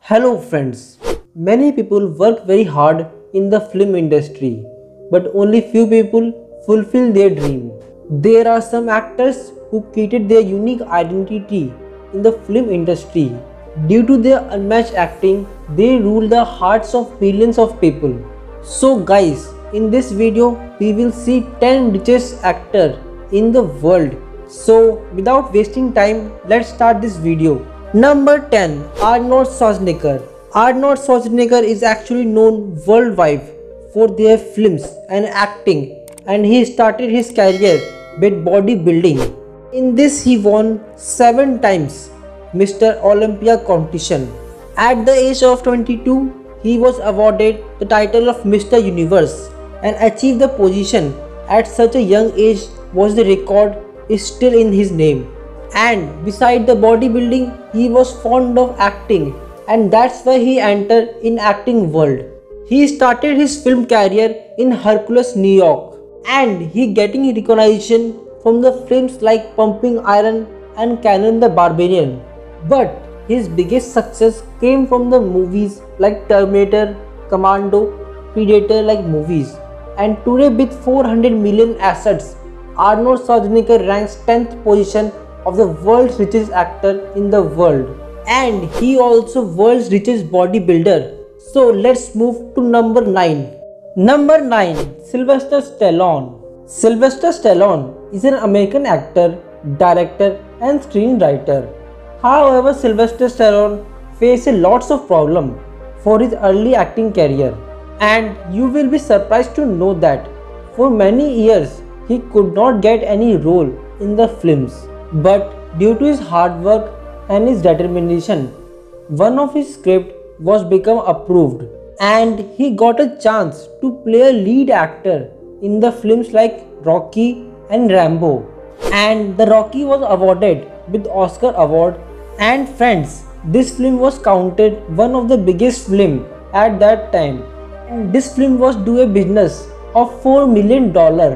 Hello friends. Many people work very hard in the film industry, but only few people fulfill their dream. There are some actors who created their unique identity in the film industry. Due to their unmatched acting, they rule the hearts of millions of people. So guys, in this video we will see 10 richest actor in the world. So without wasting time, let's start this video. Number 10. Arnold Schwarzenegger. Arnold Schwarzenegger is actually known worldwide for their films and acting, and he started his career with bodybuilding. In this he won 7 times Mr. Olympia competition. At the age of 22, he was awarded the title of Mr. Universe and achieved the position at such a young age was the record is still in his name. And beside the bodybuilding, he was fond of acting, and that's why he entered in acting world. He started his film career in Hercules, New York, and he getting recognition from the films like Pumping Iron and Conan the Barbarian. But his biggest success came from the movies like Terminator, Commando, Predator like movies. And today with 400 million assets, Arnold Schwarzenegger ranks 10th position of the world's richest actor in the world, and he also world's richest bodybuilder. So let's move to number 9. Number 9. Sylvester Stallone. Sylvester Stallone is an American actor, director and screenwriter. However, Sylvester Stallone faced lots of problems for his early acting career, and you will be surprised to know that for many years he could not get any role in the films. But due to his hard work and his determination, one of his scripts was become approved, and he got a chance to play a lead actor in the films like Rocky and Rambo. And the Rocky was awarded with Oscar award. And friends, this film was counted one of the biggest film at that time. And this film was do a business of $4 million.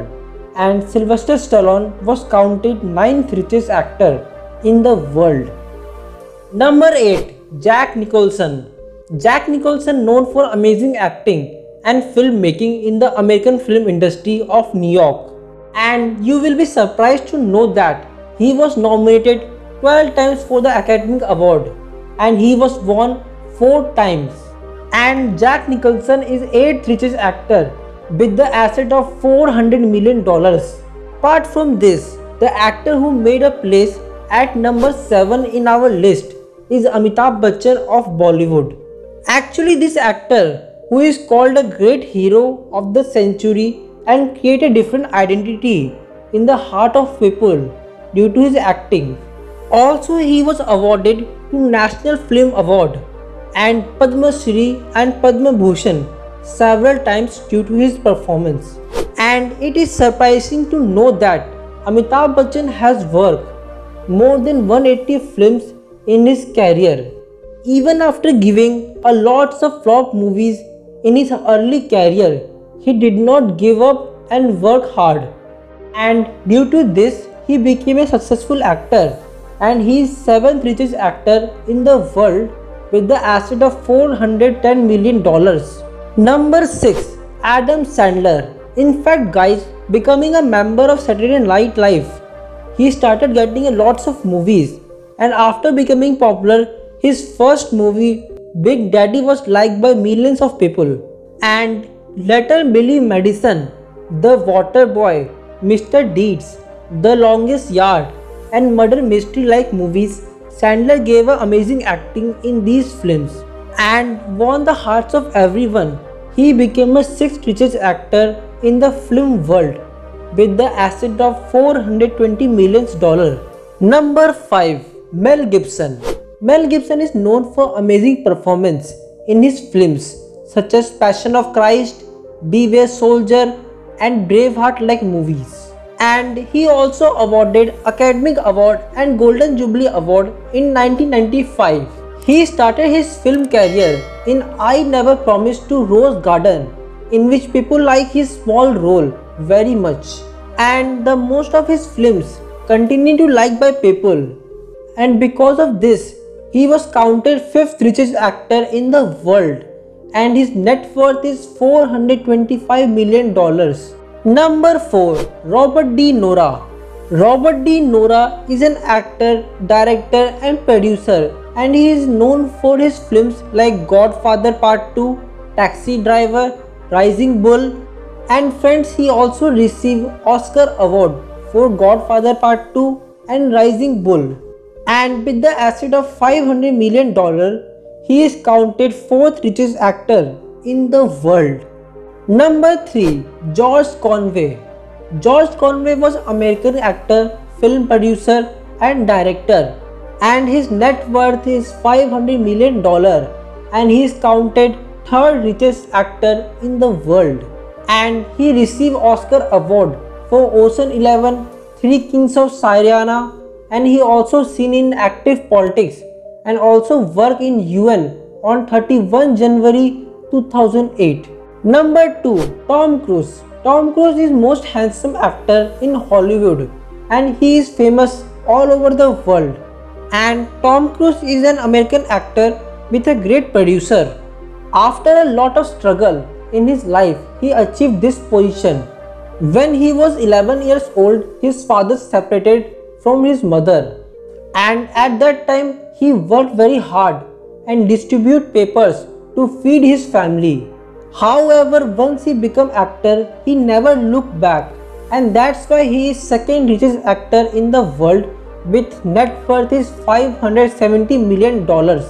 And Sylvester Stallone was counted 9th richest actor in the world. Number 8. Jack Nicholson. Jack Nicholson known for amazing acting and filmmaking in the American film industry of New York. And you will be surprised to know that he was nominated 12 times for the Academy Award, and he was won 4 times. And Jack Nicholson is 8th richest actor with the asset of $400 million. Apart from this, the actor who made a place at number 7 in our list is Amitabh Bachchan of Bollywood. Actually, this actor, who is called a great hero of the century and create a different identity in the heart of people due to his acting. Also, he was awarded to National Film Award and Padma Shri and Padma Bhushan several times due to his performance. And it is surprising to know that Amitabh Bachchan has worked more than 180 films in his career. Even after giving a lots of flop movies in his early career, he did not give up and work hard. And due to this, he became a successful actor, and he is 7th richest actor in the world with the asset of $410 million. Number 6. Adam Sandler. In fact guys, becoming a member of Saturday Night Live, he started getting a lots of movies, and after becoming popular, his first movie Big Daddy was liked by millions of people. And later Billy Madison, The Water Boy, Mr. Deeds, The Longest Yard and Murder Mystery like movies, Sandler gave an amazing acting in these films and won the hearts of everyone. He became a 6th richest actor in the film world with the asset of $420 million. Number 5. Mel Gibson. Mel Gibson is known for amazing performance in his films such as Passion of Christ, Beware Soldier and Braveheart like movies. And he also awarded Academy Award and Golden Jubilee Award in 1995. He started his film career in I Never Promised to Rose Garden, in which people like his small role very much, and the most of his films continue to liked by people, and because of this He was counted 5th richest actor in the world and his net worth is $425 million. Number 4. Robert De Niro. Robert De Niro is an actor, director and producer, and he is known for his films like Godfather Part 2, Taxi Driver, Rising Bull, and friends. He also received Oscar award for Godfather Part 2 and Rising Bull. And with the asset of $500 million, he is counted 4th richest actor in the world. Number 3. George Conway. George Conway was American actor, film producer and director, and his net worth is $500 million and he is counted 3rd richest actor in the world. And he received Oscar award for Ocean 11, Three Kings of Syriana, and he also seen in active politics and also work in UN on 31 January 2008. Number 2. Tom Cruise. Tom Cruise is most handsome actor in Hollywood and he is famous all over the world. And Tom Cruise is an American actor with a great producer. After a lot of struggle in his life, he achieved this position. When he was 11 years old, his father separated from his mother, and at that time he worked very hard and distributed papers to feed his family. However, once he became actor, he never looked back, and that's why he is 2nd richest actor in the world with net worth is $570 million.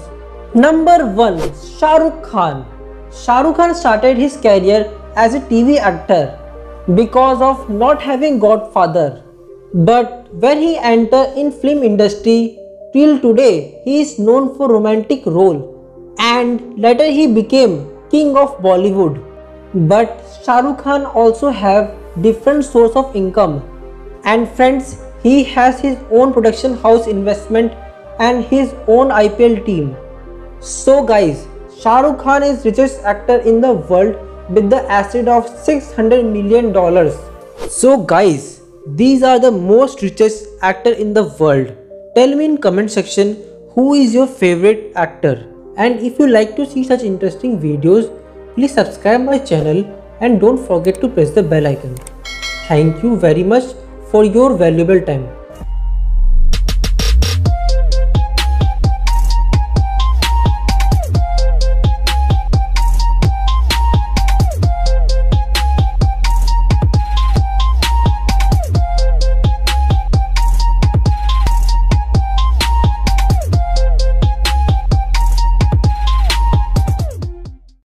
Number 1. Shah Rukh Khan. Shah Rukh Khan started his career as a TV actor because of not having Godfather. But when he entered in film industry, till today he is known for romantic role, and later he became King of Bollywood. But Shah Rukh Khan also have different source of income, and friends, he has his own production house investment and his own IPL team. So guys, Shah Rukh Khan is richest actor in the world with the asset of $600 million. So guys, these are the most richest actor in the world. Tell me in comment section who is your favorite actor. And if you like to see such interesting videos, please subscribe my channel and don't forget to press the bell icon. Thank you very much for your valuable time.